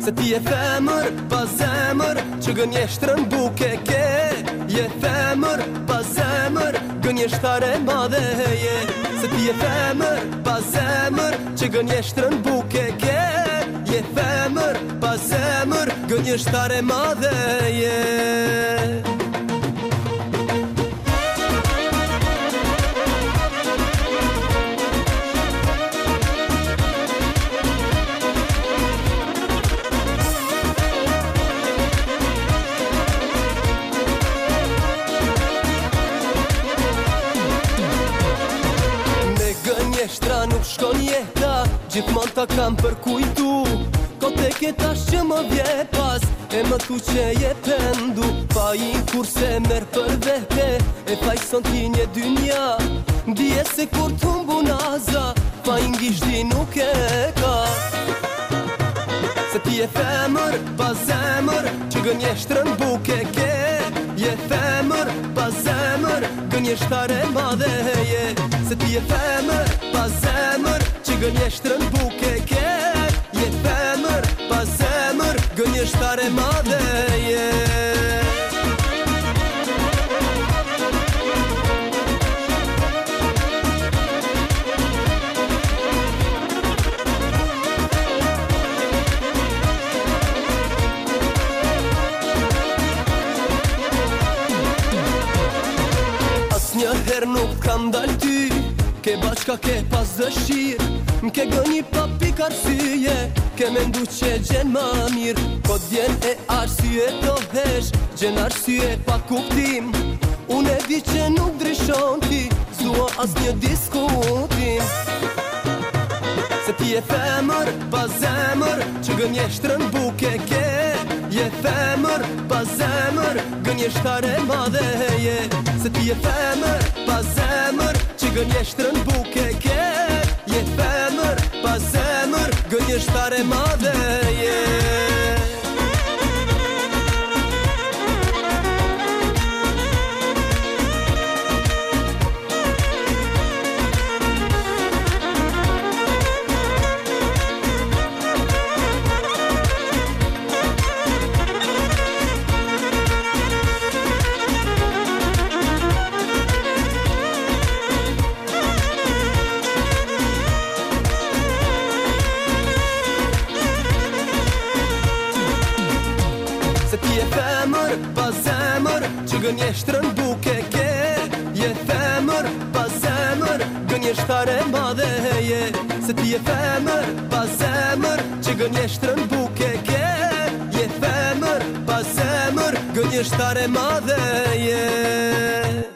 Se ti je femër pa zemër që gënjesh trëmbuke ke. Je femër pa zemër, gënjeshtare madhe je. Se ti je femër pa zemër që gënjesh trëmbuke ke. Je femër pa zemër, gënjeshtare madhe je. Gënjeshtra nuk shkon jeta, gjithmon ta kam përkujtu. Kote ketash që më vje pas, e më thu që je pendu. Pa i kur se merë për vete, e fajson ti një dynja. Ndije se kur t'humbu naza, pa i ngishti nuk e ka. Se ti je femër pa zemër që gënjeshtrën buke ke. Je femër pa zemër, gënjeshtare madhe je. Se ti je femër pa zemër që gënjeshtrën buke ke. Je femër pa zemër, gënjeshtare madhe je. Njëherë nuk kam dal ty, ke bashka ke pas dëshirë. M'ke gëni pa pik arsye, ke mendu që gjen ma mirë. Ko djen e arsye to hesh, gjen arsye pa kuptim. Unë e di që nuk drishon ti, s'dua as një diskutim. Se ti je femër pa zemër që gënjeshtrën buke ke. Je femër pa zemër, gënjeshtare madhe je. Se ti je femër pa zemër që gënjeshtrën buke ke. Je femër pa zemër, gënjeshtare madhe je. Se ti je femër pa zemër që gënjeshtrën buke ke. Je femër pa zemër, gënjeshtare madhe je. Se ti je femër pa zemër që gënjeshtrën buke ke. Je femër pa zemër, gënjeshtare madhe je.